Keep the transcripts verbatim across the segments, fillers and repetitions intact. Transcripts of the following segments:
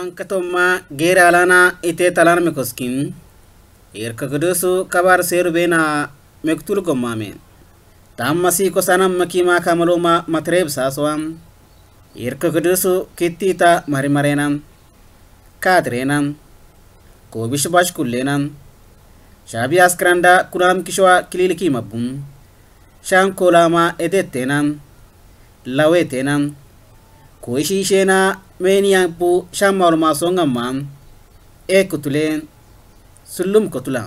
Ankatoma geralana ite talana mekoskin irka kudusu kabar seru bena mektul gomame tammasi ko sanam makima kamaluma matreb saswam irka kudusu kittita mari marenan kadrenan ko bishbash kullenan shabi askranda kunam kishwa kililiki mabum shan kolama edettenan lawetenan ko ishishena meniang pu shamal masonga man e kutulen sulum kutulang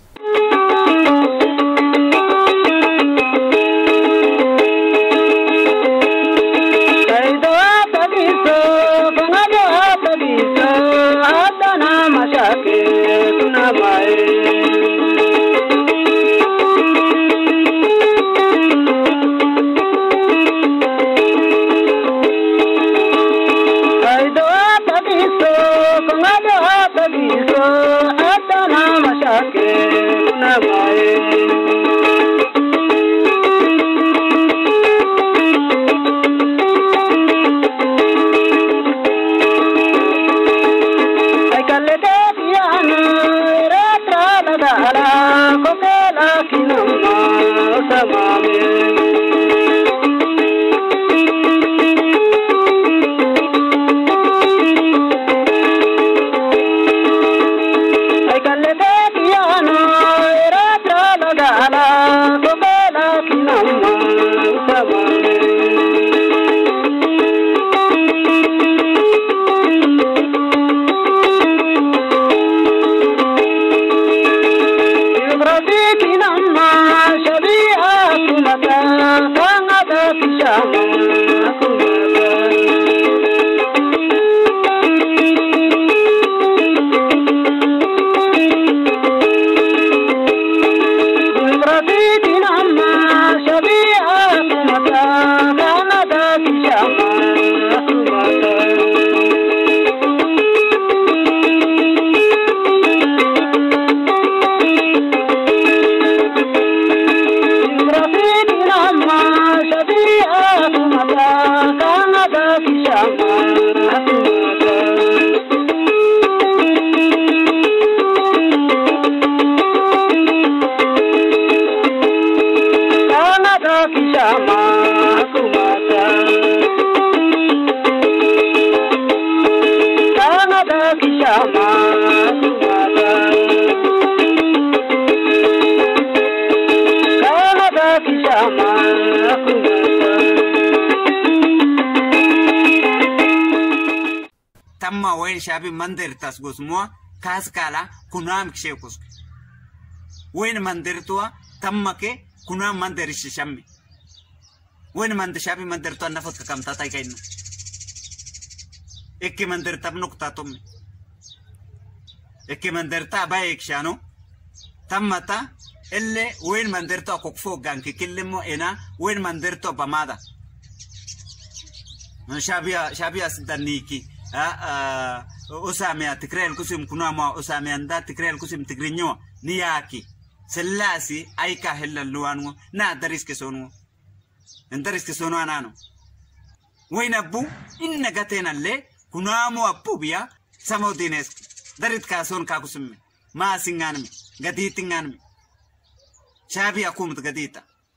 tamma wain shabi mandir tas gusmua kaskala kunam kshekus wain mandir tua tamma ke kunam mandir shishammi wain mandir shabi mandir tua nafot ka kamta tai kainu ekki mandir tab nukta tummi ekki mandir ta bay ekshano tammata elle wain mandir tua kokfo ganki killimo ena wain mandir tua bamada shabia shabia sidaniki ah usame tikrel kusim kunama usame anda tikrel kusim tigrinyo niyaki selasi aika hella luanu na daris ke sonu ndaris ke sonu anano wayna bu inna gatena le kunamo apubia samodines darit ka son ka kusim ma singan gaditingan shabi akum gadita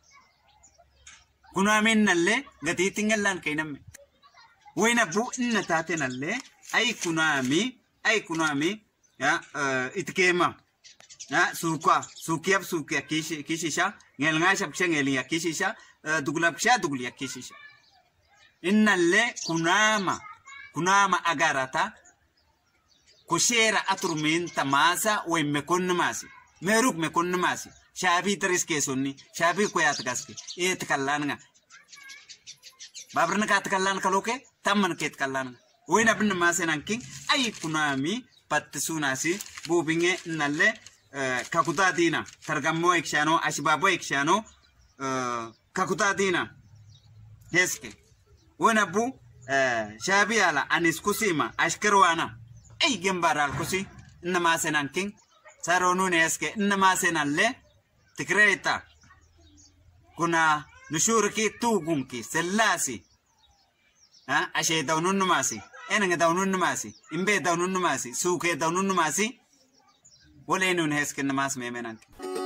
kunamin nalle gaditingan kainam وين أبو إن تاتنا اللي أي كنامي أي كنامي يا إتكيما يا سوكا سوكياب سوكيا كيش كيشيشا نعلناش بكشة نعلنيا كيشيشا دغلا بكشة دغليا كيشيشا إن اللي كناما كناما أجارتا كشيرا أترمين تماسا وين مكون ماسي مروك مكون ماسي شابي تريس كيسوني شابي كويات كاسكي إيه تكلاننا بابرنا كاتكلان كلوكي تمن كيت كلان وين ابن ما سنانكين اي كنامي باتسوناسي بوبينه نله كاكوتا دينا ترجمو اكشانو اشبابو اكشانو كاكوتا دينا هسكي وين ابو شابي على انسكوسيما اشكروانا اي جنبار الكوسي انما سنانكين سارونون هسكي انما سنانله تكريتا كنا نشوركي توغونكي سلاسي ها أشي دونون ماسي أنا داونون نماسي إمبي داونون نماسي سوكي داونون نماسي ولا إنه نهسك النماس ميمنان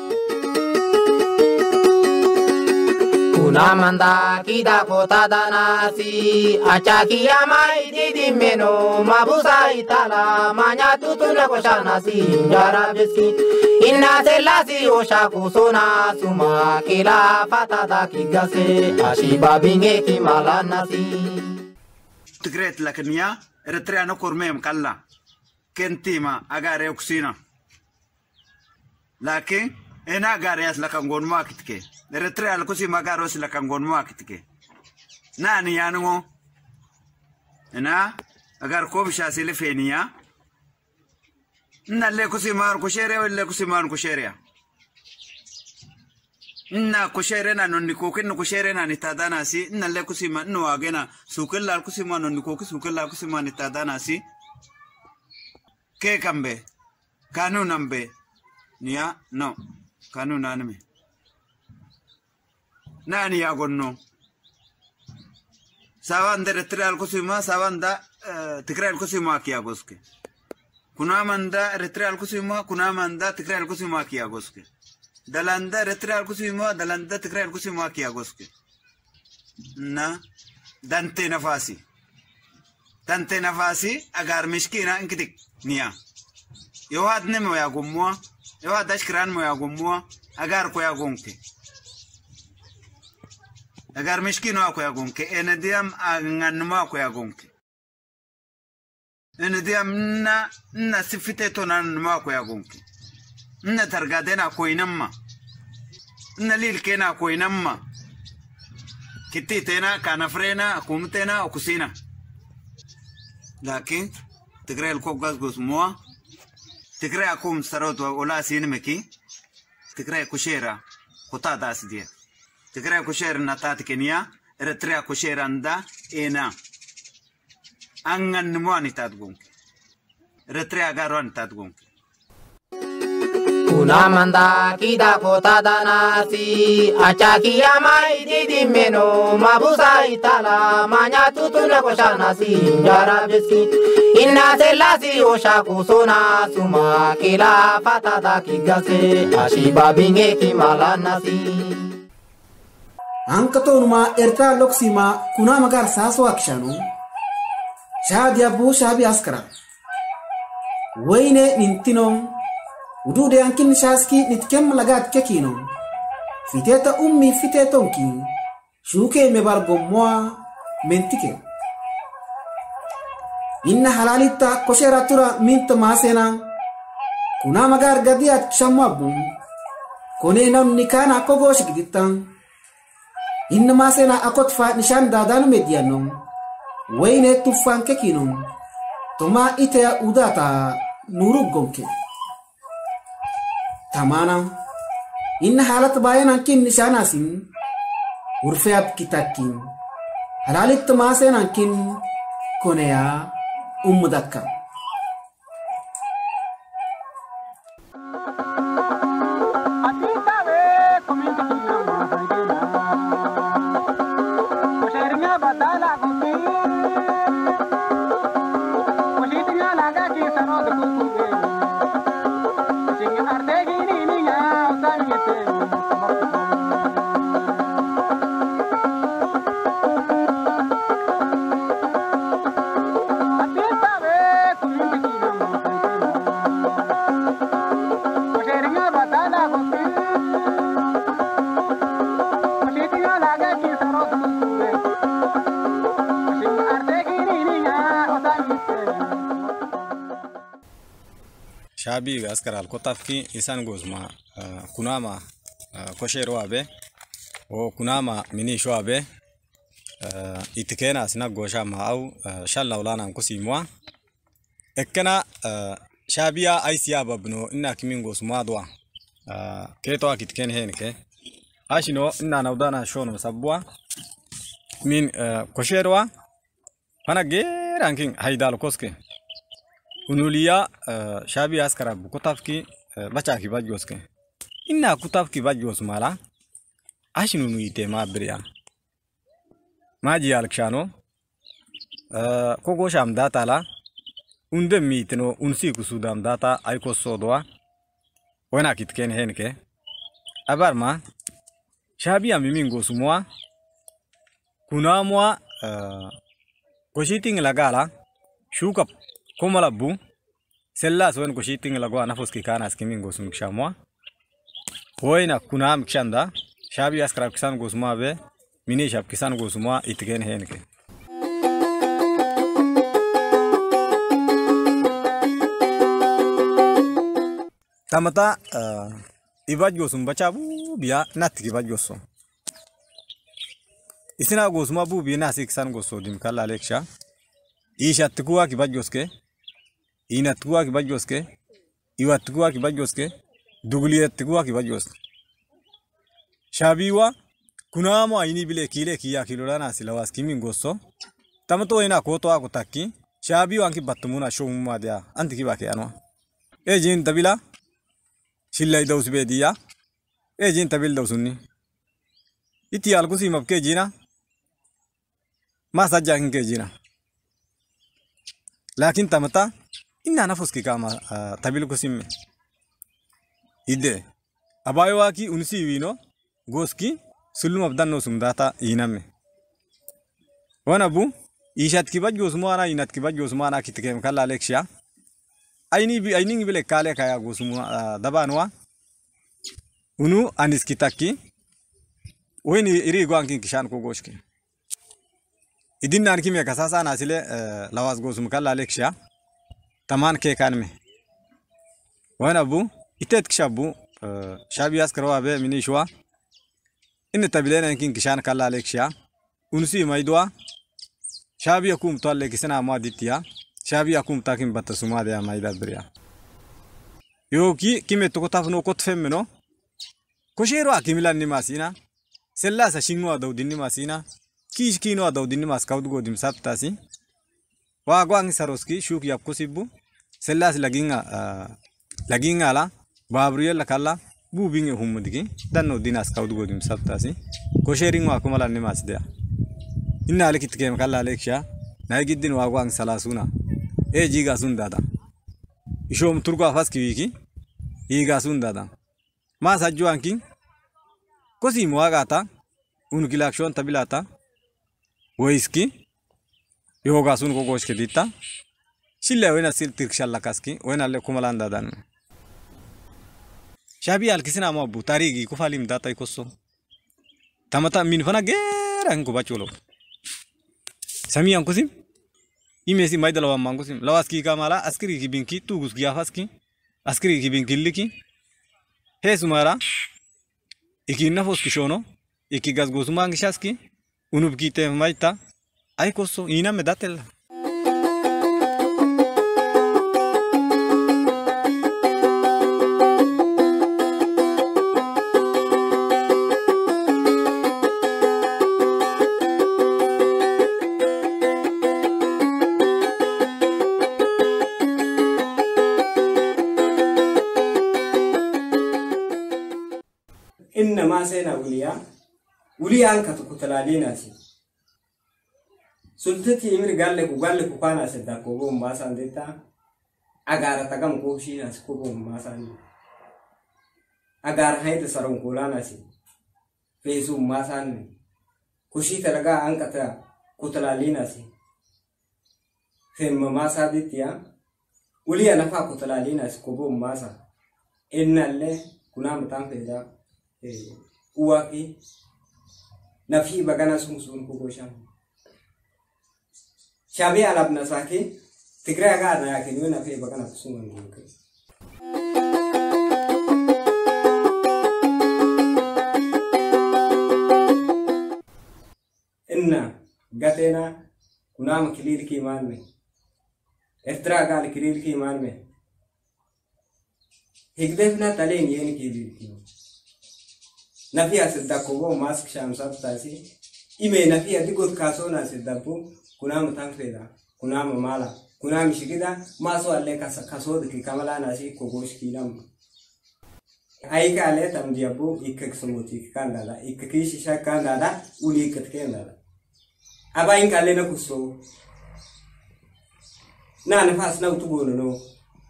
Kuna manda kita kota danasi acaki amai di di meno mabusa itala manya tutuna koshanasi jara biski inna selasi osha kusona suma kila fatada kigase ashiba binge kimalanasi تقرأت لكن يا رتري أنا كورميم كلا كنتيما أجاري أكسينا لكن أنا أجاري أصلا كنقول ما كتكي رتري على كوسي ما أجاري أصلا كنقول ما كتكي ناني يانو أنا أجار كوبش أسيل فينيا نالله كوسي ما أركوشيري ولا كوسي ما أركوشيريا na kusherena nonni kokin no kusherena ni tadana si na le kusima no agena sukella kusima nonni kokin sukella kusima ni tadana si ke kambe kanu nambe niya no kanu nanme nani ya gonno sawanda retral kusima sawanda tikral kusima kiya goske kuna manda retral kusima kuna manda tikral kusima kiya goske dalanda retral kusimo dalanda tikral kusimo kia goske na dante nafasi dante nafasi agar miskina inkitik niya yo had nemo ya gumwa yo had ashkran mo ya gumwa agar ko ya gonke agar miskino ko ya gonke enadiam anganma ko ya gonke enadiam na na sifite tonan ma ko ya gonke na targadena koinamma na lil kena koinamma kititena kanafrena kumtena okusina lakin tigray alkobgas gusmoa tigray akum sarot wala sinmeki tigray kushera kutada asdia tigray kushera natat kenya eritrea kushera anda ena angan mwani tadgung eritrea garon tadgung Kuna manda kita kota danasi acaki amai di di meno mabusa itala manya tutuna koshanasi jara biski inna selasi osha kusona suma kila fatada kigase ashiba binge kimalanasi Ankatonuma erta loksima kuna magar saso akshanu shadi abu shabi askara wayne nintinom Udude ankin shaski nitkem lagat kekino. Fiteta ummi fitetonki. Shuke mebar gomwa mentike. Inna halalita kosheratura minta masena. Kuna magar gadiat shamabum. Kone non nikana kogosh giditang. Inna masena akot fa nishan dadanu medianom. Wayne tufan kekinom. Toma itea udata nurug gonke. Tamana inna halat bayan ankin nishanasin urfeab kitakin halalit tamasen ankin konea ummudakka Shabi askar al-Kotafki isan gozma kunama koshero abe o kunama mini sho abe itikena sina gosha ma au shalla ulana kusimwa ekena shabia aisia babno inna kimin gosma dwa keto akitken henke ashino inna nawdana shono sabwa min koshero fana geranking haidal koske unulia shabi askara bukotafki bachaki bajgoske inna kutafki bajgos mala ashinu nuite ma bria maji alkshano kogo sham data la unde mitino unsi kusudam data aiko sodoa wana kitken henke abarma shabi amimingo sumwa kuna mwa koshiting lagala shuka komalabu sella soen koshiting lagwa nafos ki kana skimingo sum shamwa hoina kuna am kshanda shabi askra kisan gosma be mini shab kisan gosma itgen henke tamata ibaj gosum bachabu biya nat ibaj goso isina gosma bu bi nasi kisan goso dim kala leksha ishat kuwa kibaj goske inat kuwa kibaj goske iwat kuwa kibaj goske dugliyat kuwa kibaj goske shabiwa kunamo aini bile kile kiya kilolana silawas kimin goso tamato ina koto akutaki shabiwa anki battumuna shomuma dia anti kibake anwa ejin tabila shillai daus bediya ejin tabil dausunni iti alkusi mabke jina ma sajja ke jina lakin tamata inna nafus ki kama tabil kusimme ide abayo ki unsi wino goski sulum abdanno sumdata iname wana bu ishat ki bajgo sumana inat ki bajgo sumana kitkem kala leksha aini bi aini bile kale kaya gosumu dabanwa unu anis kitaki weni iri gwankin kishan ko goshki idin nan kimi kasasa na sile lawas gosum kala leksha taman ke kanme wana bu itet kishabu shabi askarwa be minishwa in tabilena kin kishan kala leksha unsi maidwa shabi yakum tolle kisana ma ditya shabi yakum takim batasuma de maida bria yoki kime to kotafno kotfemno koshero akimilan ni masina sella sa shingwa daudini masina kish kino daudini mas kaud godim saptasi wa gwang saroski shuk yap kosibu sella laginga laginga la babriel la kala bubinge humudigi danno dinas kaud godim saptasi koshering wa kumalan ni masdia inna alekit kem kala leksha naigidin wa gwang salasuna e jiga sundada ishom turgo faski wiki iga sundada ma sajjuankin kosi muagata unukilakshon tabilata waiski yoga sun ko goshke dita shilla wena sil tirkshalla kaski wena le kumalanda dan shabi alkisina ma butarigi ko falim data ikosso tamata min fana geran ko bacholo sami ankusim imesi maidala wa mangusim lawaski kamala askiri ki binki tugus giafaski askiri ki binki liki hesumara iki nafos kishono iki gasgosuma ngishaski unub kite maita ay koso ina me datel إنما سينا وليا وليا أنك تقتلالينا سي سلطتي إمر قال لك وقال لك وكان أسدا كوبون ما ساندتا أجار تكم كوشي ناس كوبون ما ساند أجار هيد سرون كولانا سي فيسو ما ساند كوشي تلقى أنك تا قتلالينا سي ثم ما سادتيا وليا نفع قتلالينا سي كوبون ما سا إن الله كنا متانفيدا uwaki nafi bagana sungsun kugoshan shabi alab nasaki tigra ga na yake ni nafi bagana sungun ngi inna gatena kunam kilil ki iman me ertra gal kilil ki iman me higdefna talen yen kilil ki nafi asiddakobo mask shamsat tasi ime nafi adigot kasona asiddabu kunam tankreda kunam mala kunam shigida maso alle kasa kasod ki kamala nasi kogosh kilam aika ale tam diabu ikek sumuti kandala ikkish shakandala uli katkendala aba in kale na kuso na nafas na utugono no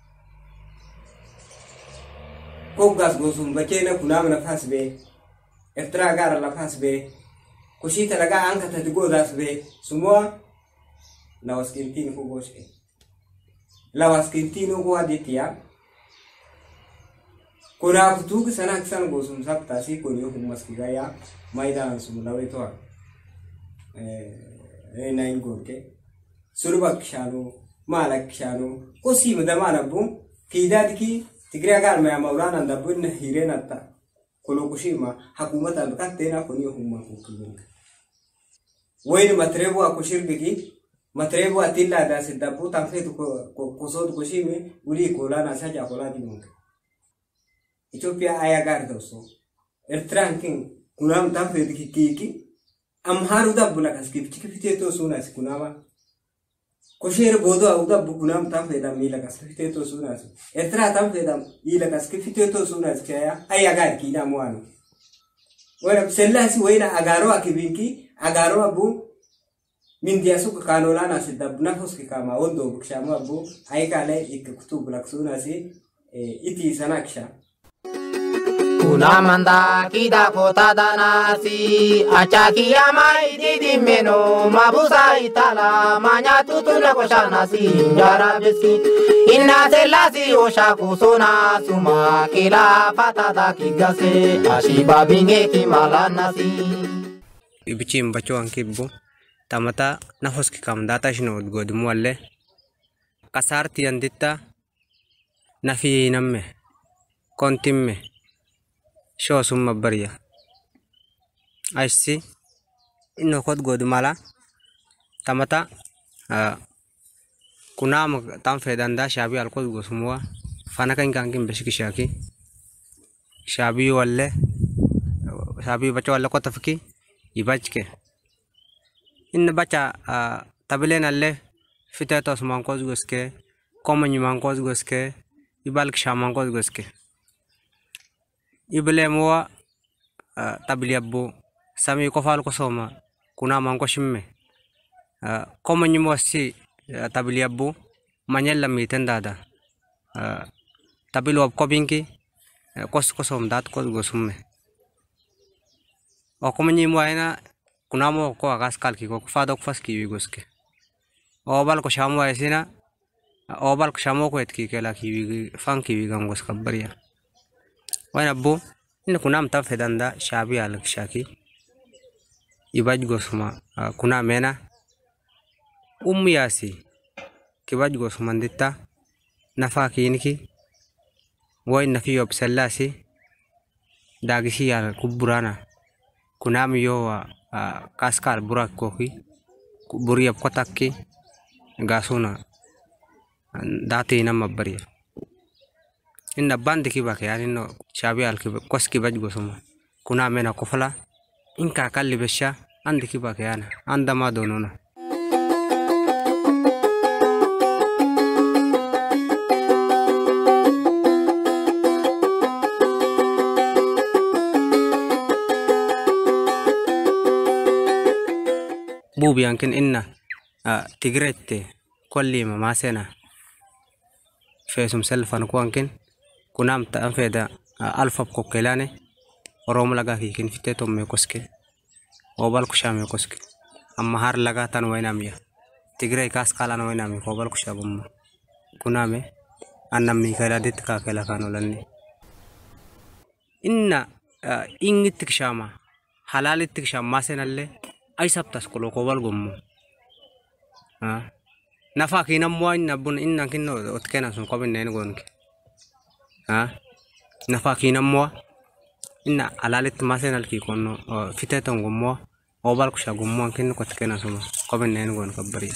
ko gas gosum bakena kuna nafas be eftra gara nafas be kushi talaga anka tatigo das be sumwa la waskintini ko goshi la waskintini ko aditia kuna kutugu sana kisana gosum sabta si ko yo kumaskigaya maidan sumulawe to eh eh nain gorke surubak shanu malak shanu kusi madamana bum kidadki tigre gar ma maulana dabun hirenata kolo kushima hakumata bakatena koni humma kukulun وين متربو أكوشير بيجي متربو أتيلا ده سدبو تنفيت كو كوسود كوشيمي ولي كولا نساجا كولا دي ممكن إثيوبيا أيا غاردوسو إرترانكين كنام تنفيت كي كيكي أم هارو دبو لكاس كيف كيف تيتو سونا سكناما كوشير بودو أو دبو كنام تنفيت أم يلا كاس كيف تيتو سونا إرترا تنفيت أم يلا كاس كيف تيتو سونا سكيا أيا غار كيدا موانو وين بسلاسي وين أغارو أكيبينكي agaro abu min dia suka kanola na se dabna hoski kama ondo bukshama abu ai kale ikkutu blaksuna si iti sanaksha kuna manda kida kota danasi achaki amai didi meno mabusa itala manya tutuna koshana si jara besi inna selasi osha kusona suma kila fatada kigase ashiba binge kimalana si ibichim bacho ankibbu tamata nahoski kam data shino godmu walle kasarti anditta nafi namme kontimme sho summa bariya aisi inno kod godmala tamata kunam tam fedanda shabi alkod gosumwa fana kan kankim beshiki shaki shabi walle shabi bacho walle ko tafki ibajke in bacha tabelen alle fitetos mankos goske komany mankos goske ibalk shamankos goske ibele mo tabliabbu sami ko fal ko soma kuna manko shimme komany mo si tabliabbu manyella miten dada tabilu ko binki kos ko som dat ko gosumme o komany mo ayna kunamo ko agas kalki ko fado ko faski wigoske obal ko shamo aysina obal ko shamo ko etki kela ki fanki wigam gos kabariya wana bu in kunam ta fedanda shabi alak shaki ibaj gosma kuna mena ummi yasi kibaj gosma nditta nafaki inki way nafi yob sallasi dagisi yal kuburana kunam yo kaskal burak koki buriap kotakki gasuna dati nama bariya inna bandi ki bak yani no shabi al ki koski baj gosuma kuna mena kofala inka kalli besha andi ki bak yana anda ma donona bubi ankin inna tigrette kolli ma masena fesum selfan ko ankin kunam ta anfeda alfa ko kelane rom laga hikin fiteto me koske obal ko shame koske amma har laga tan waynam ya tigray kas kalan waynam ko obal ko shabum kuname annam mi kala dit ka kala kanolanni inna ingit kshama halalit kshama masenalle ay sabtas ko ko bal gummo ha nafa kinam mo in nabun inna kinno otkena sun ko ben nen gonke ha nafa kinam mo inna alalit masenal ki konno fiteton gummo o bal ko shagummo kinno ko otkena sun ko ben nen gon kabari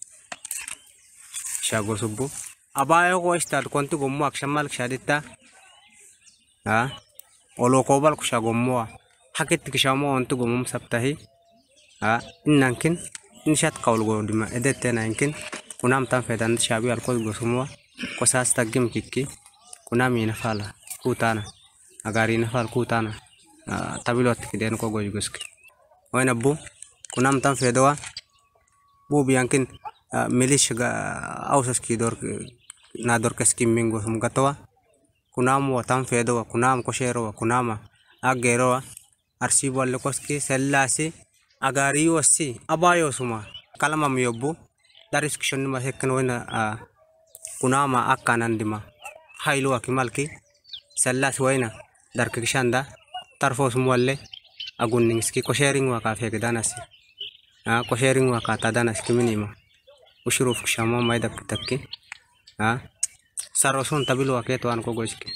shago subbu abayo ko start kontu gummo akshamal shadita ha olo ko bal ko shagummo hakit kishamo ontu gumum sabtahi ha innankin inshat qawl gondima edetena inkin kunam tan fedan shabi alkol gosumwa kosas tagim kikki kunam ina fala kutana agari na fal kutana tabilot kiden ko goy goski wayna bu kunam tan fedowa bu biankin milish ga ausas ki dor na dor kes kimmingo sum gatowa kunam wa tam fedo kunam ko shero kunama agero arsi bolle koski sellasi agari wasi abayo suma kalama miyobbu daris kishon ma hekkan wena kunama akkanandima haylu akimalki sellas wena dar kishanda tarfo sumwalle agunningski ko sharing wa ka fegdanasi ah ko sharing wa ka tadanas kiminima ushuruf kshama maida takki ah sarosun tabilu wa keto an ko goiski